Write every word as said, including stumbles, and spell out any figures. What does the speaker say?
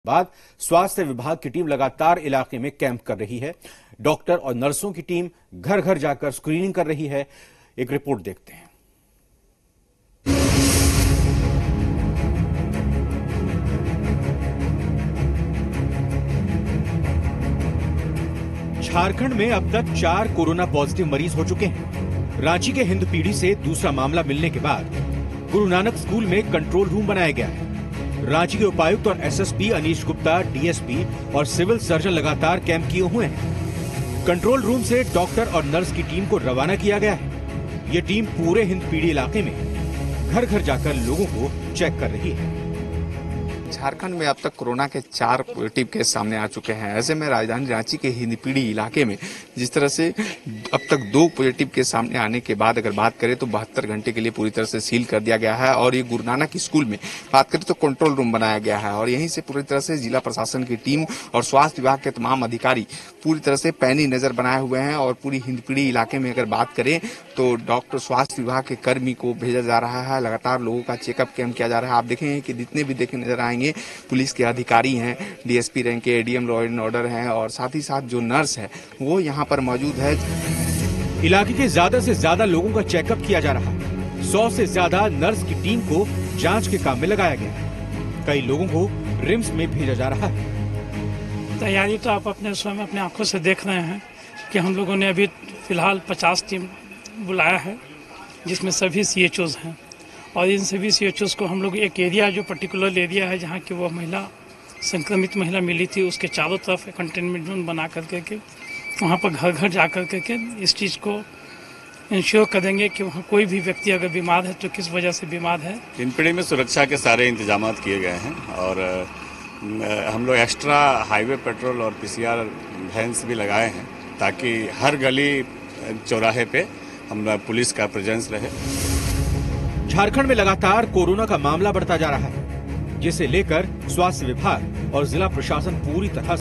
बाद स्वास्थ्य विभाग की टीम लगातार इलाके में कैंप कर रही है। डॉक्टर और नर्सों की टीम घर घर जाकर स्क्रीनिंग कर रही है। एक रिपोर्ट देखते हैं। झारखंड में अब तक चार कोरोना पॉजिटिव मरीज हो चुके हैं। रांची के हिंदपीढ़ी से दूसरा मामला मिलने के बाद गुरु नानक स्कूल में कंट्रोल रूम बनाया गया है। रांची के उपायुक्त और एसएसपी अनीश गुप्ता, डीएसपी और सिविल सर्जन लगातार कैंप किए हुए हैं। कंट्रोल रूम से डॉक्टर और नर्स की टीम को रवाना किया गया है। ये टीम पूरे हिंदपीढ़ी इलाके में घर घर जाकर लोगों को चेक कर रही है। झारखंड में अब तक कोरोना के चार पॉजिटिव केस सामने आ चुके हैं। ऐसे में राजधानी रांची के हिंदपीढ़ी इलाके में जिस तरह से अब तक दो पॉजिटिव केस सामने आने के बाद अगर बात करें तो बहत्तर घंटे के लिए पूरी तरह से सील कर दिया गया है। और ये गुरु नानक स्कूल में बात करें तो कंट्रोल रूम बनाया गया है और यहीं से पूरी तरह से जिला प्रशासन की टीम और स्वास्थ्य विभाग के तमाम अधिकारी पूरी तरह से पैनी नजर बनाए हुए हैं। और पूरी हिंदपीढ़ी इलाके में अगर बात करें तो डॉक्टर स्वास्थ्य विभाग के कर्मी को भेजा जा रहा है। लगातार लोगों का चेकअप कैंप किया जा रहा है। आप देखेंगे कि जितने भी देखे नजर आएंगे पुलिस के अधिकारी हैं, डीएसपी रैंक के एडीएम लॉ एंड ऑर्डर हैं और साथ ही साथ जो नर्स है वो यहाँ पर मौजूद है। इलाके के ज्यादा से ज्यादा लोगों का चेकअप किया जा रहा है। सौ से ज्यादा नर्स की टीम को जांच के काम में लगाया गया है। कई लोगों को रिम्स में भेजा जा रहा है। तैयारी तो आप अपने स्वयं अपने आंखों से देख रहे हैं कि हम लोगों ने अभी फिलहाल पचास टीम बुलाया है जिसमें सभी सीएचओज हैं और इन सभी सीएचओज को हम लोग एक एरिया जो पर्टिकुलर एरिया है जहाँ की वो महिला संक्रमित महिला मिली थी उसके चारों तरफ कंटेनमेंट जोन बना करके के वहाँ पर घर घर जा कर के इस चीज़ को इंश्योर करेंगे कि वहाँ कोई भी व्यक्ति अगर बीमार है तो किस वजह से बीमार है। हिंदपीढ़ी में सुरक्षा के सारे इंतजाम किए गए हैं और हम लोग एक्स्ट्रा हाईवे पेट्रोल और पीसीआर वैन्स भी लगाए हैं ताकि हर गली चौराहे पे हम पुलिस का प्रेजेंस रहे। झारखंड में लगातार कोरोना का मामला बढ़ता जा रहा है, जिसे लेकर स्वास्थ्य विभाग और जिला प्रशासन पूरी तरह